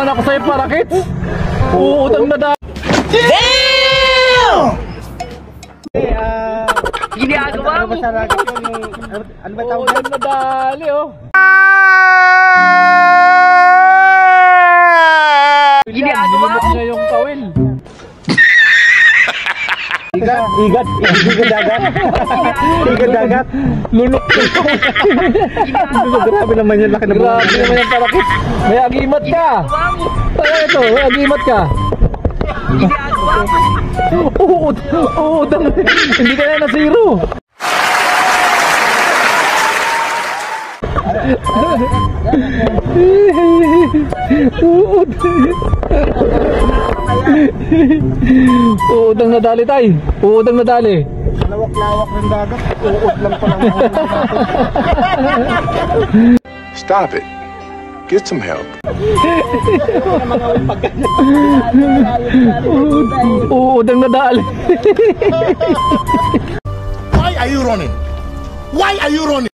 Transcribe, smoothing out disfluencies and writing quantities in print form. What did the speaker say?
naman ako sa'yo, parakits. Uutang na dali. Damn! Ginagawa mo. Ano ba tawag Uutang na dali, oh. Ginagawa mo. Na yung kawil. Igat dagat. Igat dagat. Lunok. Grabe naman yan, laki na buhay. Grabe naman yung parakits. May agimat ka. Ginagawa mo. Ano ito? May agimat ka. Ginagawa mo. Uutang. Hindi ka na na-zero. Uutang na dali tay. Uutang na dali. Lawak-lawak ng dagat. Uod lang pa lang. Stop it. Get some help. Uutang na dali. Why are you running? Why are you running?